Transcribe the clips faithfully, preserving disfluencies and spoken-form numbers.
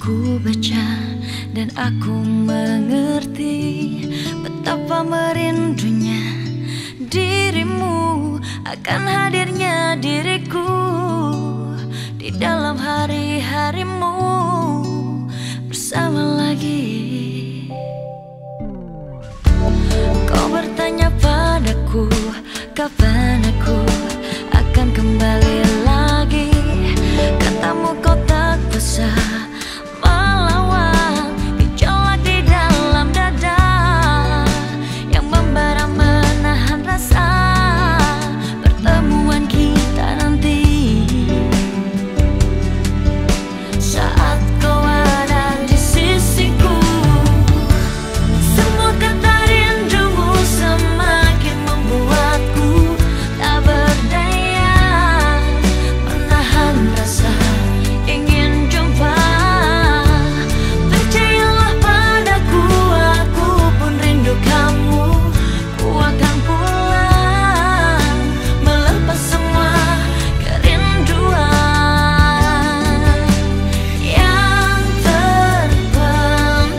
Aku baca dan aku mengerti betapa merindunya dirimu, akan hadirnya diriku di dalam hari-harimu bersama lagi. Kau bertanya padaku kapan aku akan kembali lagi. Katamu kau tak bisa melawan gejolak di dalam dada yang membara menahan rasa pertemuan kita nanti. Saat kau ada di sisiku, semua kata rindumu semakin membuatku tak berdaya menahan rasa ingin jumpa. Percayalah padaku, aku pun rindu kamu. Ku akan pulang melepas semua kerinduan yang terpendam.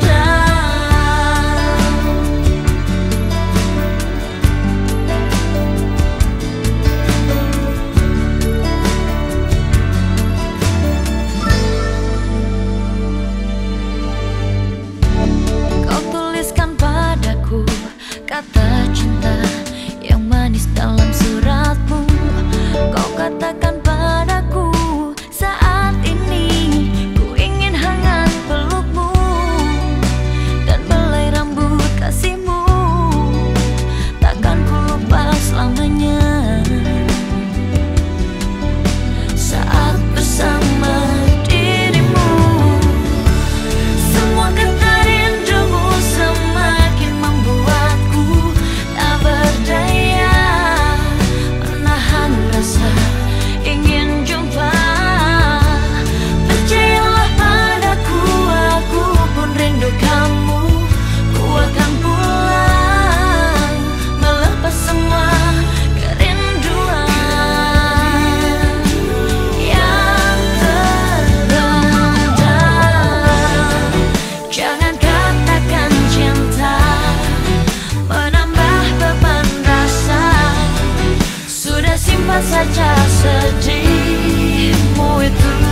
Kau tuliskan padaku kata cinta yang manis dalam suratmu. Kau katakan padaku saat ini ku ingin hangat pelukmu dan belai rambut kasihmu takkan ku lupa selamanya. Saat bersama dirimu, semua kata rindumu semakin membuatku tak berdaya menahan rasa ingin jumpa. Percayalah padaku, aku pun rindu kamu. Ku akan pulang melepas semua kerinduan yang terpendam. Jangan katakan cinta menambah beban rasa. Sudah simpan saja sedihmu itu.